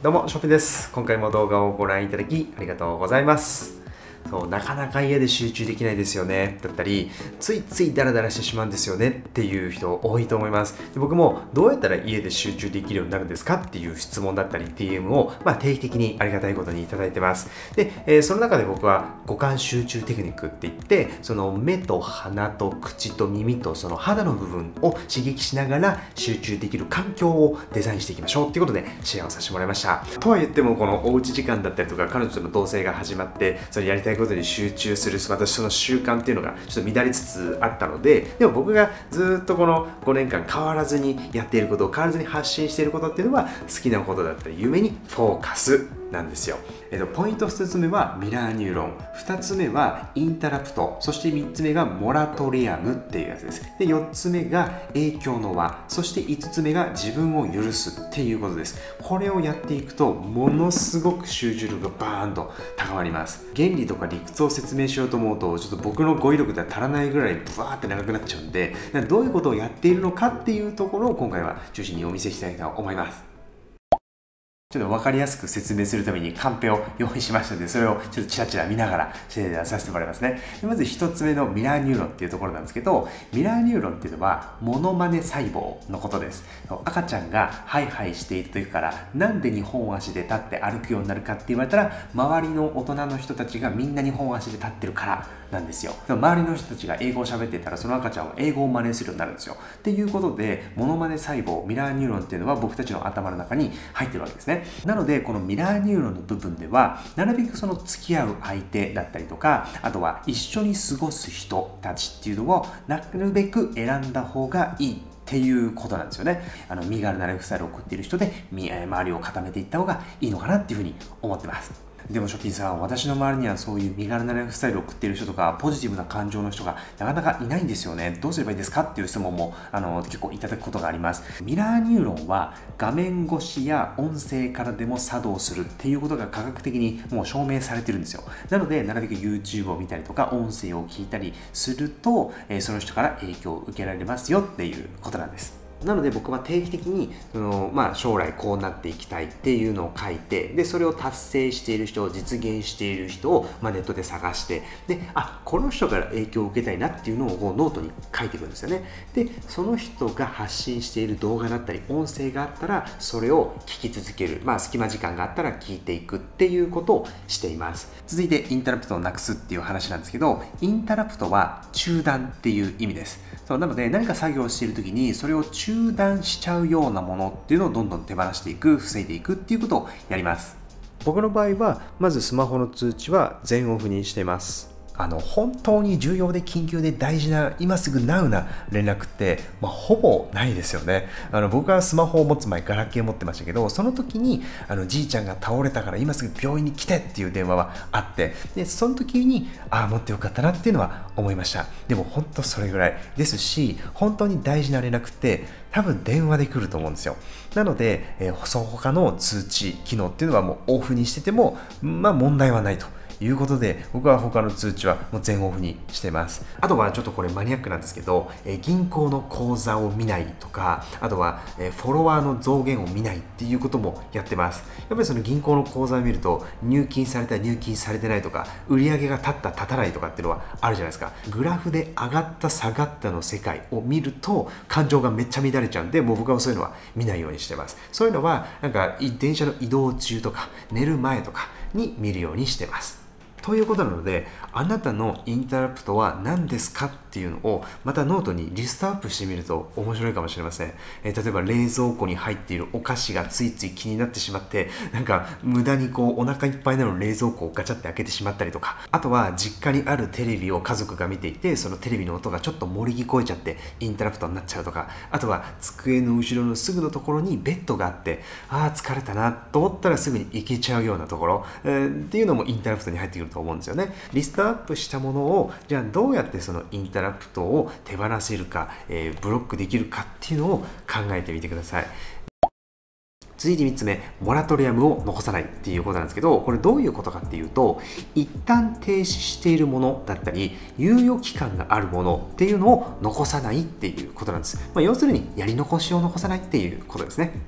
どうも、ショッピーです。今回も動画をご覧いただきありがとうございます。なかなか家で集中できないですよねだったり、ついついダラダラしてしまうんですよねっていう人多いと思います。で、僕もどうやったら家で集中できるようになるんですかっていう質問だったり DM を定期的にありがたいことにいただいてます。で、その中で僕は五感集中テクニックって言って、その目と鼻と口と耳とその肌の部分を刺激しながら集中できる環境をデザインしていきましょうっていうことでシェアをさせてもらいました。とは言っても、このおうち時間だったりとか彼女との同棲が始まって、それやりたいことに集中する私その習慣っていうのがちょっと乱れつつあったので、でも僕がずっとこの5年間変わらずにやっていること、変わらずに発信していることっていうのは好きなことだったり夢にフォーカスなんですよ。ポイント1つ目はミラーニューロン、2つ目はインタラプト、そして3つ目がモラトリアムっていうやつです。で、4つ目が影響の輪、そして5つ目が自分を許すっていうことです。これをやっていくとものすごく集中力がバーンと高まります。原理とか理屈を説明しようと思うとちょっと僕の語彙力では足らないぐらいブワーって長くなっちゃうんで、どういうことをやっているのかっていうところを今回は中心にお見せしたいと思います。ちょっと分かりやすく説明するためにカンペを用意しましたので、それをちょっとチラチラ見ながらシェアさせてもらいますね。で、まず1つ目のミラーニューロンっていうところなんですけど、ミラーニューロンっていうのはモノマネ細胞のことです。赤ちゃんがハイハイしている時からなんで2本足で立って歩くようになるかって言われたら、周りの大人の人たちがみんな2本足で立ってるからなんですよ。でも周りの人たちが英語を喋っていたら、その赤ちゃんは英語を真似するようになるんですよ。っていうことで、モノマネ細胞、ミラーニューロンっていうのは僕たちの頭の中に入ってるわけですね。なので、このミラーニューロンの部分では、なるべくその付き合う相手だったりとか、あとは一緒に過ごす人たちっていうのをなるべく選んだ方がいいっていうことなんですよね。身軽なライフスタイルを送っている人で周りを固めていった方がいいのかなっていうふうに思ってます。でもショッピーさん、私の周りにはそういう身軽なライフスタイルを送っている人とかポジティブな感情の人がなかなかいないんですよね。どうすればいいですかっていう質問も結構いただくことがあります。ミラーニューロンは画面越しや音声からでも作動するっていうことが科学的にもう証明されてるんですよ。なので、なるべく YouTube を見たりとか音声を聞いたりすると、その人から影響を受けられますよっていうことなんです。なので僕は定期的に将来こうなっていきたいっていうのを書いて、でそれを達成している人、実現している人をネットで探して、でこの人から影響を受けたいなっていうのをノートに書いていくんですよね。でその人が発信している動画だったり音声があったらそれを聞き続ける、隙間時間があったら聞いていくっていうことをしています。続いてインタラプトをなくすっていう話なんですけど、インタラプトは中断っていう意味です。なので、何か作業している時にそれを中断しちゃうようなものっていうのをどんどん手放していく、防いでいくっていうことをやります。僕の場合はまずスマホの通知は全オフにしています。本当に重要で緊急で大事な今すぐナウな連絡って、ほぼないですよね。僕はスマホを持つ前ガラケー持ってましたけど、その時にじいちゃんが倒れたから今すぐ病院に来てっていう電話はあって、でその時に持ってよかったなっていうのは思いました。でも本当それぐらいですし、本当に大事な連絡って多分電話で来ると思うんですよ。なので、その他の通知機能っていうのはもうオフにしてても問題はないということで、僕は他の通知はもう全オフにしてます。あとはちょっとこれマニアックなんですけど、銀行の口座を見ないとか、あとはフォロワーの増減を見ないっていうこともやってます。やっぱりその銀行の口座を見ると、入金された入金されてないとか、売上が立った立たないとかっていうのはあるじゃないですか。グラフで上がった下がったの世界を見ると感情がめっちゃ乱れちゃうんで、もう僕はそういうのは見ないようにしてます。そういうのは電車の移動中とか寝る前とかに見るようにしてます。ということなので、あなたのインタラプトは何ですかっていうのをまたノートにリストアップしてみると面白いかもしれません。例えば冷蔵庫に入っているお菓子がついつい気になってしまって、無駄にお腹いっぱいなの冷蔵庫をガチャって開けてしまったりとか、あとは実家にあるテレビを家族が見ていて、そのテレビの音がちょっと漏れ聞こえちゃってインタラプトになっちゃうとか、あとは机の後ろのすぐのところにベッドがあって、疲れたなと思ったらすぐに行けちゃうようなところ、っていうのもインタラプトに入ってくると思うんですよね。リストアップしたものをじゃあどうやってそのインタラプトを手放せるか、ブロックできるかっていうのを考えてみてください。続いて3つ目、モラトリアムを残さないっていうことなんですけど、これどういうことかっていうと、一旦停止しているものだったり猶予期間があるものっていうのを残さないっていうことなんです。要するにやり残しを残さないっていうことですね。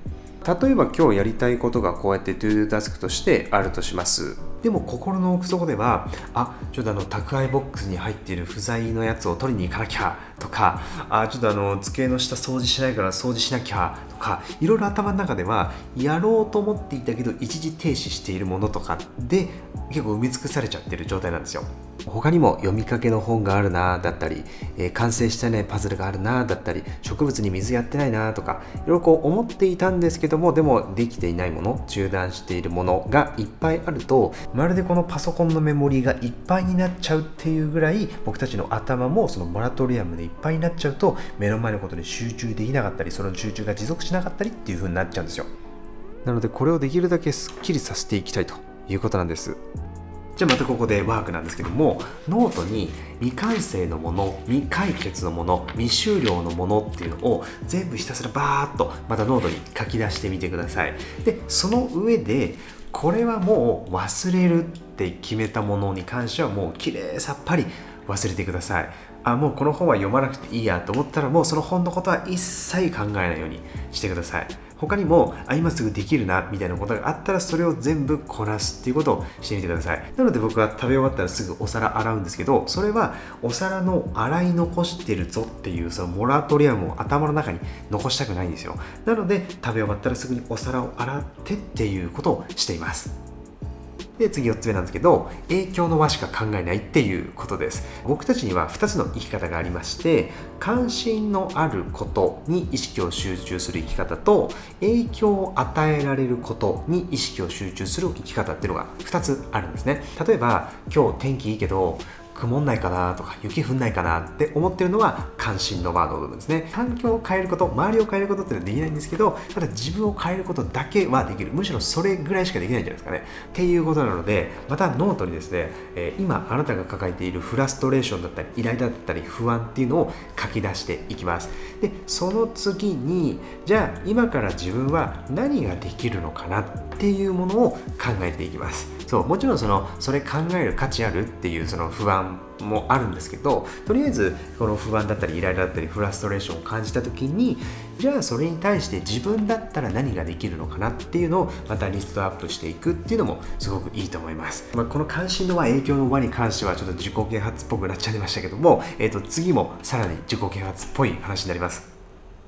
例えば今日やりたいことがこうやって ToDo タスクとしてあるとします。でも心の奥底では、ちょっと宅配ボックスに入っている不在のやつを取りに行かなきゃとか、ちょっと机の下掃除しないから掃除しなきゃとか、いろいろ頭の中ではやろうと思っていたけど一時停止しているものとかで結構埋め尽くされちゃってる状態なんですよ。他にも読みかけの本があるなだったり、完成してないパズルがあるなだったり、植物に水やってないなとか、いろいろ思っていたんですけども、でもできていないもの、中断しているものがいっぱいあると、まるでこのパソコンのメモリーがいっぱいになっちゃうっていうぐらい、僕たちの頭もそのモラトリアムでいっぱいになっちゃうと、目の前のことに集中できなかったり、その集中が持続しなかったりっていう風になっちゃうんですよ。なのでこれをできるだけスッキリさせていきたいということなんです。じゃあまたここでワークなんですけども、ノートに未完成のもの、未解決のもの、未終了のものっていうのを全部ひたすらバーッとまたノートに書き出してみてください。で、その上でこれはもう忘れるって決めたものに関してはもうきれいさっぱり忘れてください。もうこの本は読まなくていいやと思ったら、もうその本のことは一切考えないようにしてください。他にも今すぐできるなみたいなことがあったら、それを全部こなすっていうことをしてみてください。なので僕は食べ終わったらすぐお皿洗うんですけど、それはお皿の洗い残してるぞっていうそのモラトリアムを頭の中に残したくないんですよ。なので食べ終わったらすぐにお皿を洗ってっていうことをしています。で、次4つ目なんですけど、影響の輪しか考えないっていうことです。僕たちには2つの生き方がありまして、関心のあることに意識を集中する生き方と、影響を与えられることに意識を集中する生き方っていうのが2つあるんですね。例えば、今日天気いいけど曇んないかなとか雪降んないかなって思ってるのは関心の輪の部分ですね。環境を変えること、周りを変えることってのはできないんですけど、ただ自分を変えることだけはできる。むしろそれぐらいしかできないんじゃないですかね。っていうことなので、またノートにですね、今あなたが抱えているフラストレーションだったり、イライラだったり、不安っていうのを書き出していきます。で、その次に、じゃあ今から自分は何ができるのかなっていうものを考えていきます。そう、もちろんそれ考える価値あるっていうその不安もあるんですけど、とりあえずこの不安だったりイライラだったりフラストレーションを感じた時に、じゃあそれに対して自分だったら何ができるのかなっていうのをまたリストアップしていくっていうのもすごくいいと思います。この関心の輪、影響の輪に関してはちょっと自己啓発っぽくなっちゃいましたけども、次もさらに自己啓発っぽい話になります。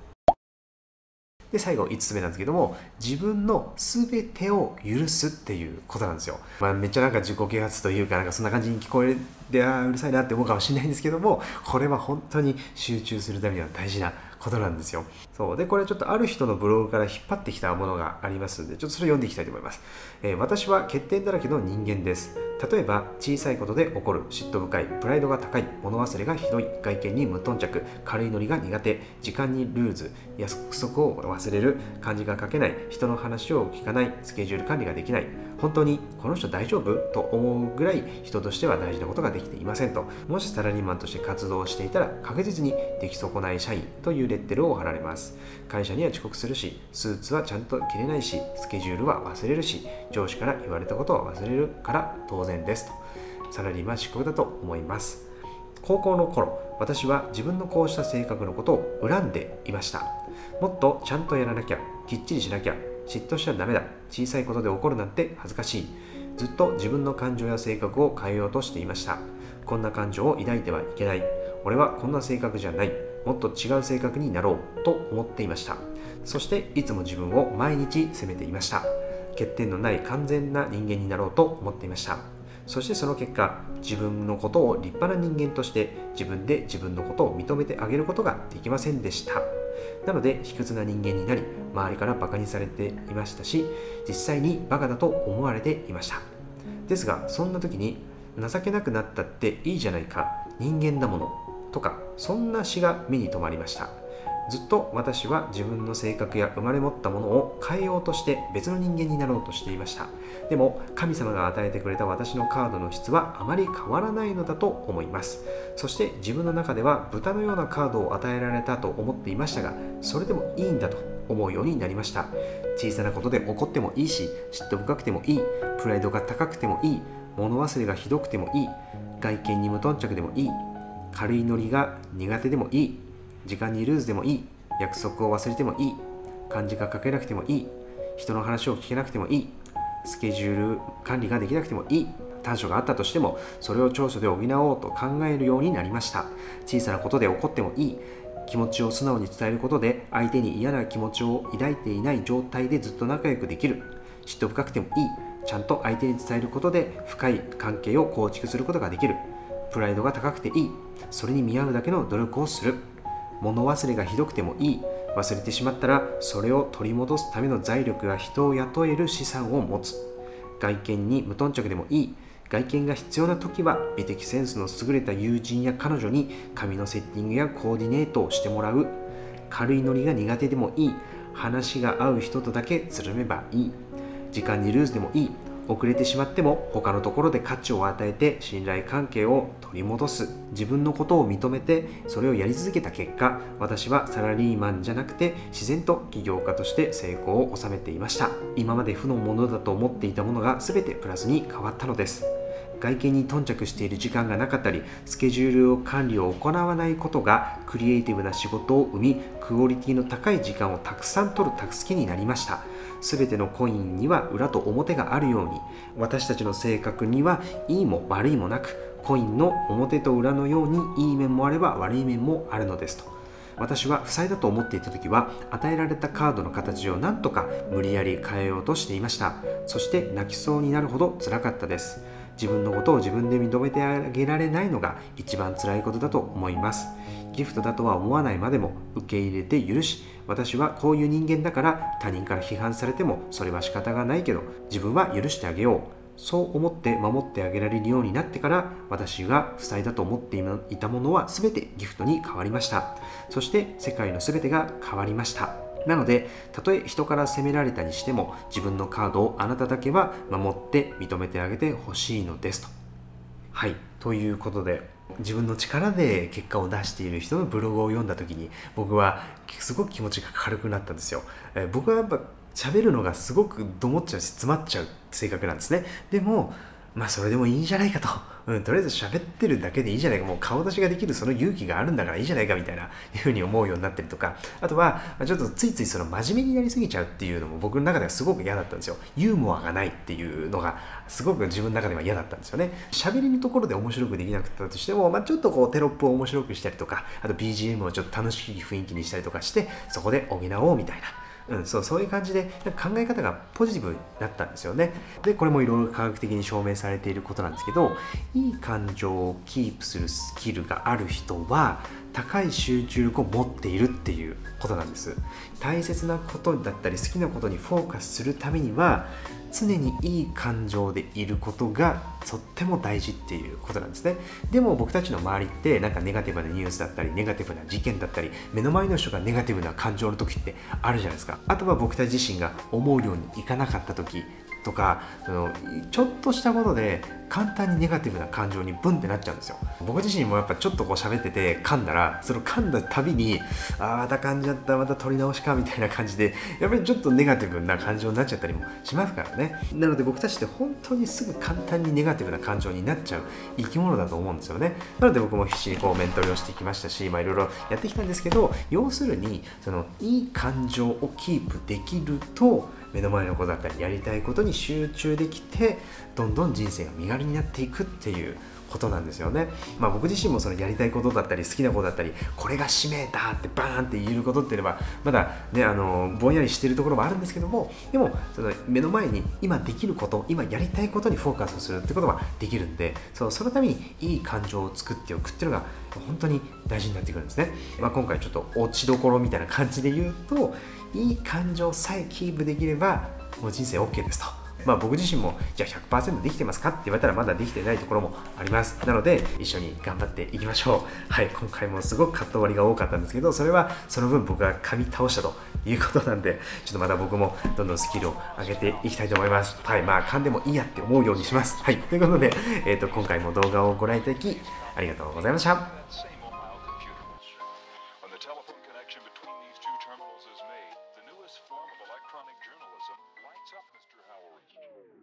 で、最後5つ目なんですけども、自分の全てを許すっていうことなんですよ。めっちゃ自己啓発というか、そんな感じに聞こえて、うるさいなって思うかもしれないんですけども、これは本当に集中するためには大事なことなんですよ。そうで、これちょっとある人のブログから引っ張ってきたものがありますので、ちょっとそれを読んでいきたいと思います。私は欠点だらけの人間です。例えば小さいことで起こる嫉妬深い、プライドが高い、物忘れがひどい、外見に無頓着、軽いノリが苦手、時間にルーズ、約束を忘れる、漢字が書けない、人の話を聞かない、スケジュール管理ができない、本当にこの人大丈夫と思うぐらい人としては大事なことができていませんと。もしサラリーマンとして活動していたら確実に出来損ない社員というレッテルを貼られます。会社には遅刻するし、スーツはちゃんと着れないし、スケジュールは忘れるし、上司から言われたことは忘れるから当然ですと。サラリーマン失格だと思います。高校の頃、私は自分のこうした性格のことを恨んでいました。もっとちゃんとやらなきゃ、きっちりしなきゃ、嫉妬しちゃダメだ、小さいことで怒るなんて恥ずかしい。ずっと自分の感情や性格を変えようとしていました。こんな感情を抱いてはいけない。俺はこんな性格じゃない。もっと違う性格になろうと思っていました。そしていつも自分を毎日責めていました。欠点のない完全な人間になろうと思っていました。そしてその結果、自分のことを立派な人間として自分で自分のことを認めてあげることができませんでした。なので卑屈な人間になり、周りからバカにされていましたし、実際にバカだと思われていました。ですが、そんな時に情けなくなったっていいじゃないか、人間だものとか、そんな詩が目に留まりました。ずっと私は自分の性格や生まれ持ったものを変えようとして別の人間になろうとしていました。でも神様が与えてくれた私のカードの質はあまり変わらないのだと思います。そして自分の中では豚のようなカードを与えられたと思っていましたが、それでもいいんだと思うようになりました。小さなことで怒ってもいいし、嫉妬深くてもいい、プライドが高くてもいい、物忘れがひどくてもいい、外見に無頓着でもいい、軽いノリが苦手でもいい、時間にルーズでもいい、約束を忘れてもいい、漢字が書けなくてもいい、 人の話を聞けなくてもいい、スケジュール管理ができなくてもいい、短所があったとしてもそれを長所で補おうと考えるようになりました。小さなことで怒ってもいい、気持ちを素直に伝えることで相手に嫌な気持ちを抱いていない状態でずっと仲良くできる。嫉妬深くてもいい、ちゃんと相手に伝えることで深い関係を構築することができる。プライドが高くていい、それに見合うだけの努力をする。物忘れがひどくてもいい、忘れてしまったらそれを取り戻すための財力が人を雇える資産を持つ。外見に無頓着でもいい、外見が必要な時は美的センスの優れた友人や彼女に髪のセッティングやコーディネートをしてもらう。軽いノリが苦手でもいい、話が合う人とだけつるめばいい。時間にルーズでもいい、遅れてしまっても他のところで価値を与えて信頼関係を取り戻す。自分のことを認めてそれをやり続けた結果、私はサラリーマンじゃなくて自然と起業家として成功を収めていました。今まで負のものだと思っていたものが全てプラスに変わったのです。外見に頓着している時間がなかったり、スケジュール管理を行わないことがクリエイティブな仕事を生み、クオリティの高い時間をたくさん取る助けになりました。すべてのコインには裏と表があるように、私たちの性格にはいいも悪いもなく、コインの表と裏のようにいい面もあれば悪い面もあるのですと。私は負債だと思っていた時は、与えられたカードの形を何とか無理やり変えようとしていました。そして泣きそうになるほど辛かったです。自分のことを自分で認めてあげられないのが一番辛いことだと思います。ギフトだとは思わないまでも受け入れて許し、私はこういう人間だから他人から批判されてもそれは仕方がないけど自分は許してあげよう、そう思って守ってあげられるようになってから、私が負債だと思っていたものは全てギフトに変わりました。そして世界の全てが変わりました。なので、たとえ人から責められたにしても、自分のカードをあなただけは守って認めてあげてほしいのですと。はい、ということで、自分の力で結果を出している人のブログを読んだ時に、僕はすごく気持ちが軽くなったんですよ。僕はやっぱ喋るのがすごくどもっちゃうし詰まっちゃう性格なんですね。でもそれでもいいんじゃないかと、とりあえず喋ってるだけでいいじゃないか、もう顔出しができるその勇気があるんだからいいじゃないかみたいないうふうに思うようになったりとか、あとはちょっとついついその真面目になりすぎちゃうっていうのも僕の中ではすごく嫌だったんですよ。ユーモアがないっていうのがすごく自分の中では嫌だったんですよね。喋りのところで面白くできなかったとしても、ちょっとこうテロップを面白くしたりとか、あと BGM をちょっと楽しい雰囲気にしたりとかして、そこで補おうみたいな、そういう感じで考え方がポジティブになったんですよね。で、これもいろいろ科学的に証明されていることなんですけど、いい感情をキープするスキルがある人は高い集中力を持っているっていうことなんです。大切なことだったり好きなことにフォーカスするためには、常にいい感情でいることがとっても大事っていうことなんですね。でも僕たちの周りってなんかネガティブなニュースだったりネガティブな事件だったり、目の前の人がネガティブな感情の時ってあるじゃないですか。あとは僕たち自身が思うようにいかなかった時とか、ちょっとしたことで簡単にネガティブな感情にブンってなっちゃうんですよ。僕自身もやっぱちょっとこう喋ってて噛んだら、その噛んだたびにまた噛んじゃった、また取り直しかみたいな感じで、やっぱりちょっとネガティブな感情になっちゃったりもしますからね。なので僕たちって本当にすぐ簡単にネガティブな感情になっちゃう生き物だと思うんですよね。なので僕も必死にこうメントリをしてきましたし、いろいろやってきたんですけど、要するにそのいい感情をキープできると、目の前のことだったりやりたいことに集中できて、どんどん人生が身軽になっていくっていうことなんですよね。僕自身もそのやりたいことだったり好きなことだったり、これが使命だってバーンって言えることっていうのはまだね、ぼんやりしているところもあるんですけども、でもその目の前に今できること、今やりたいことにフォーカスするってことができるんで、そのためにいい感情を作っておくっていうのが本当に大事になってくるんですね。今回ちょっと落ちどころみたいな感じで言うと、いい感情さえキープできればもう人生 OK ですと。僕自身もじゃあ 100% できてますかって言われたらまだできてないところもあります。なので一緒に頑張っていきましょう。はい、今回もすごくカット割りが多かったんですけど、それはその分僕が噛み倒したということなんで、ちょっとまた僕もどんどんスキルを上げていきたいと思います。はい、噛んでもいいやって思うようにします。はい、ということで、今回も動画をご覧いただきありがとうございました。 When the telephone connection between these two terminals is made, the newest form of electronic journalism lights up Mr. Howard.